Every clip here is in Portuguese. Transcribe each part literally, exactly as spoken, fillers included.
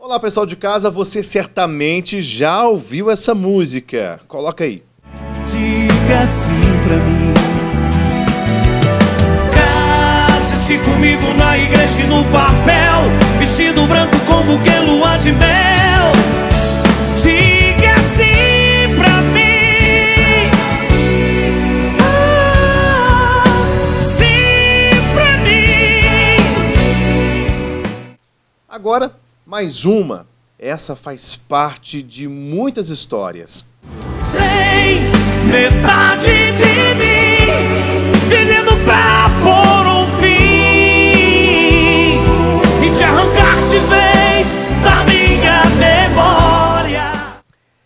Olá, pessoal de casa, você certamente já ouviu essa música. Coloca aí. Diga assim pra mim. Case-se comigo na igreja e no papel, vestido branco com buquê, lua de mel. Diga assim pra mim. Ah, sim pra mim. Agora, mais uma. Essa faz parte de muitas histórias. Tem metade de mim pedindo pra pôr um fim e te arrancar de vez da minha memória.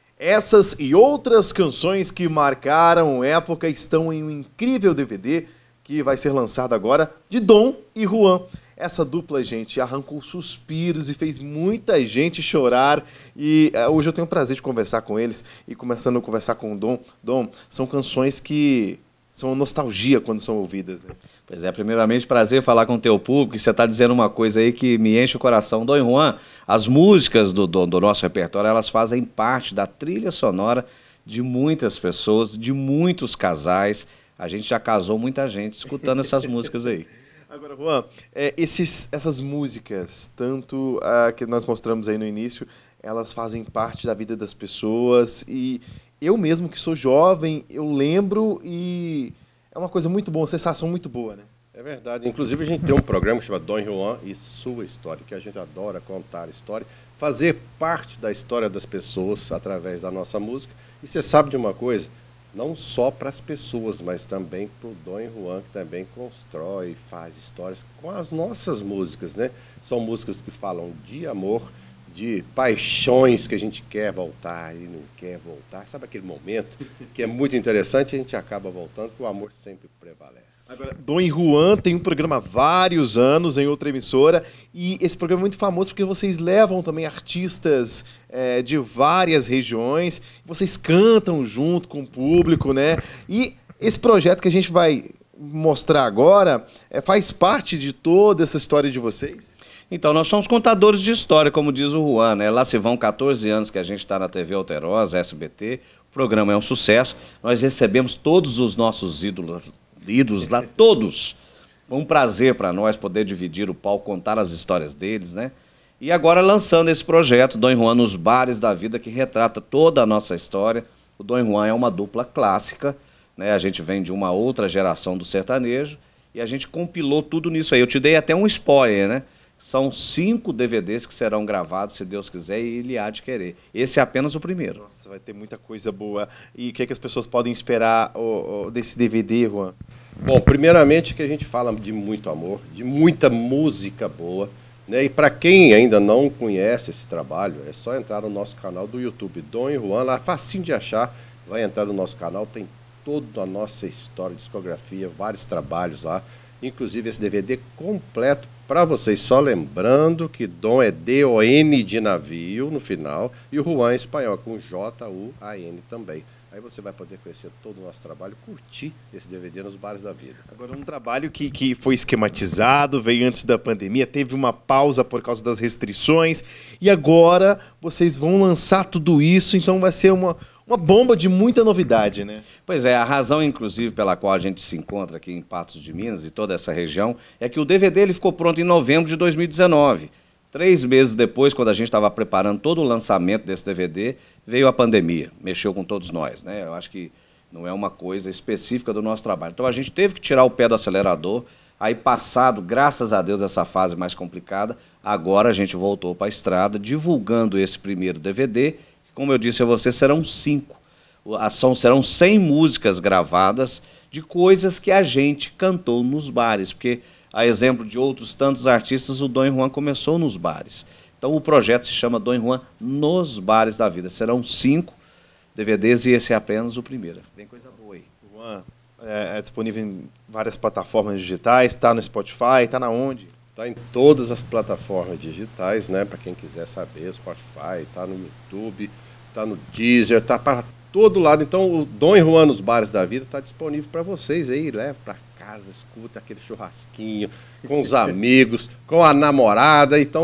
Essas e outras canções que marcaram época estão em um incrível D V D que vai ser lançado agora de Dom e Juan. Essa dupla, gente, arrancou suspiros e fez muita gente chorar. E uh, hoje eu tenho o prazer de conversar com eles. E começando a conversar com o Dom. Dom, são canções que são nostalgia quando são ouvidas, né? Pois é, primeiramente, prazer falar com o teu público. E você está dizendo uma coisa aí que me enche o coração. Dom e Juan, as músicas do, do, do nosso repertório, elas fazem parte da trilha sonora de muitas pessoas, de muitos casais. A gente já casou muita gente escutando essas músicas aí. Agora, Juan, é, esses, essas músicas, tanto a que nós mostramos aí no início, elas fazem parte da vida das pessoas e eu mesmo que sou jovem, eu lembro e é uma coisa muito boa, uma sensação muito boa, né? É verdade. Inclusive a gente tem um programa chamado Dom e Juan e Sua História, que a gente adora contar a história, fazer parte da história das pessoas através da nossa música. E você sabe de uma coisa? Não só para as pessoas, mas também para o Dom e Juan, que também constrói, faz histórias com as nossas músicas, né? São músicas que falam de amor, de paixões que a gente quer voltar e não quer voltar. Sabe aquele momento que é muito interessante e a gente acaba voltando, porque o amor sempre prevalece. Agora, Dom e Juan tem um programa há vários anos em outra emissora e esse programa é muito famoso porque vocês levam também artistas é, de várias regiões, vocês cantam junto com o público, né? E esse projeto que a gente vai mostrar agora é, faz parte de toda essa história de vocês? Então, nós somos contadores de história, como diz o Juan, né? Lá se vão quatorze anos que a gente está na T V Alterosa, S B T, o programa é um sucesso, nós recebemos todos os nossos ídolos, ídolos lá, todos. Foi um prazer para nós poder dividir o palco, contar as histórias deles, né? E agora lançando esse projeto, Dom e Juan nos Bares da Vida, que retrata toda a nossa história. O Dom e Juan é uma dupla clássica, né? A gente vem de uma outra geração do sertanejo e a gente compilou tudo nisso aí. Eu te dei até um spoiler, né? São cinco D V Ds que serão gravados, se Deus quiser, e Ele há de querer. Esse é apenas o primeiro. Nossa, vai ter muita coisa boa. E o que é que as pessoas podem esperar oh, oh, desse D V D, Juan? Bom, primeiramente que a gente fala de muito amor, de muita música boa, né? E para quem ainda não conhece esse trabalho, é só entrar no nosso canal do YouTube, Dom e Juan, lá facinho de achar, vai entrar no nosso canal, tem toda a nossa história, discografia, vários trabalhos lá, inclusive esse D V D completo para vocês. Só lembrando que Dom é D O N de navio no final e o Juan é espanhol, com J U A N também. Aí você vai poder conhecer todo o nosso trabalho, curtir esse D V D nos Bares da Vida. Agora, um trabalho que, que foi esquematizado, veio antes da pandemia, teve uma pausa por causa das restrições, e agora vocês vão lançar tudo isso, então vai ser uma, uma bomba de muita novidade, né? Pois é, a razão, inclusive, pela qual a gente se encontra aqui em Patos de Minas e toda essa região, é que o D V D ele ficou pronto em novembro de dois mil e dezenove. Três meses depois, quando a gente estava preparando todo o lançamento desse D V D, veio a pandemia, mexeu com todos nós, né? Eu acho que não é uma coisa específica do nosso trabalho. Então a gente teve que tirar o pé do acelerador, aí passado, graças a Deus, essa fase mais complicada, agora a gente voltou para a estrada, divulgando esse primeiro D V D, que, como eu disse a você, serão cinco. São, serão cem músicas gravadas de coisas que a gente cantou nos bares, porque, a exemplo de outros tantos artistas, o Dom e Juan começou nos bares. Então o projeto se chama Dom e Juan nos Bares da Vida. Serão cinco D V Ds e esse é apenas o primeiro. Tem coisa boa aí. Juan, é, é disponível em várias plataformas digitais, está no Spotify, está na onde? Está em todas as plataformas digitais, né? Para quem quiser saber, Spotify, está no YouTube, está no Deezer, está para todo lado. Então o Dom e Juan nos Bares da Vida está disponível para vocês aí, leva para casa, escuta aquele churrasquinho com os amigos, com a namorada, então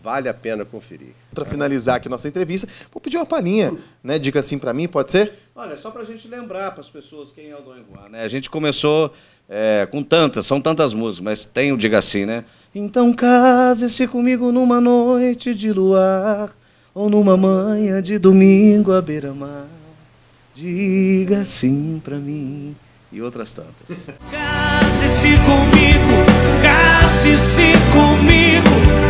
vale a pena conferir. Para finalizar aqui nossa entrevista, vou pedir uma palhinha, né? Diga assim para mim, pode ser? Olha, só para a gente lembrar para as pessoas quem é o Dom e Juan, né? A gente começou é, com tantas, são tantas músicas, mas tem o Diga Assim, né? Então case-se comigo numa noite de luar, ou numa manhã de domingo à beira-mar. Diga sim pra mim. E outras tantas. Case-se comigo, case-se comigo.